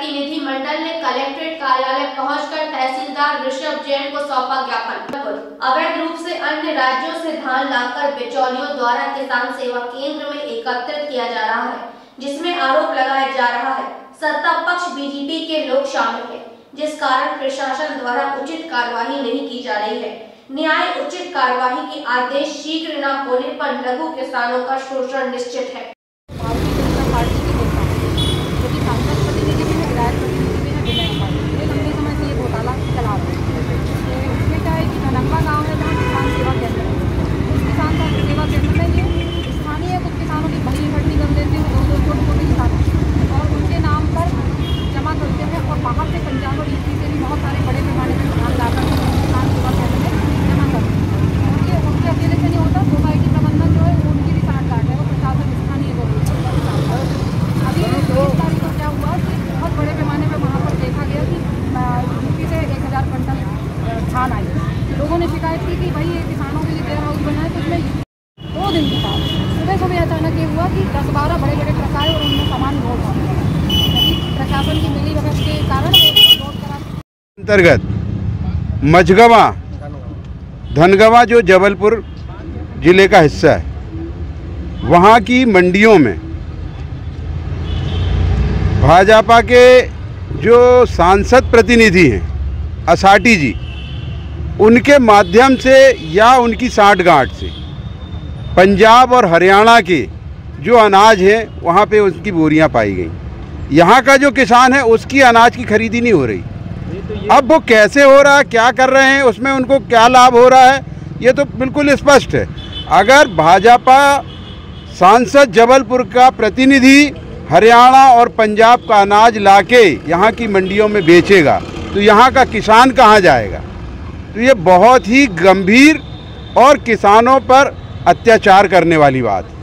प्रतिनिधिमंडल ने कलेक्ट्रेट कार्यालय पहुंचकर तहसीलदार ऋषभ जैन को सौंपा ज्ञापन। अवैध रूप से अन्य राज्यों से धान लाकर बिचौलियों द्वारा किसान सेवा केंद्र में एकत्रित किया जा रहा है, जिसमें आरोप लगाया जा रहा है सत्ता पक्ष बीजेपी के लोग शामिल हैं, जिस कारण प्रशासन द्वारा उचित कार्यवाही नहीं की जा रही है। न्याय उचित कार्यवाही के आदेश शीघ्र न होने पर लघु किसानों का शोषण निश्चित है। लोगों ने शिकायत की कि भाई ये किसानों के लिए वेयर हाउस बना है, तो इसमें 2 दिन के बाद सुबह अचानक ये हुआ कि 10-12 बड़े ट्रक आए और उनमें सामान लोड हो गया। प्रशासन की मिलीभगत के कारण अंतर्गत मझगवा धनगवा जो जबलपुर जिले का हिस्सा है, वहाँ की मंडियों में भाजपा के जो सांसद प्रतिनिधि हैं असाटी जी, उनके माध्यम से या उनकी साठगांठ से पंजाब और हरियाणा के जो अनाज हैं वहाँ पे उसकी बोरियां पाई गई। यहाँ का जो किसान है उसकी अनाज की खरीदी नहीं हो रही। अब वो कैसे हो रहा है, क्या कर रहे हैं, उसमें उनको क्या लाभ हो रहा है, ये तो बिल्कुल स्पष्ट है। अगर भाजपा सांसद जबलपुर का प्रतिनिधि हरियाणा और पंजाब का अनाज लाके यहाँ की मंडियों में बेचेगा तो यहाँ का किसान कहाँ जाएगा? तो ये बहुत ही गंभीर और किसानों पर अत्याचार करने वाली बात है।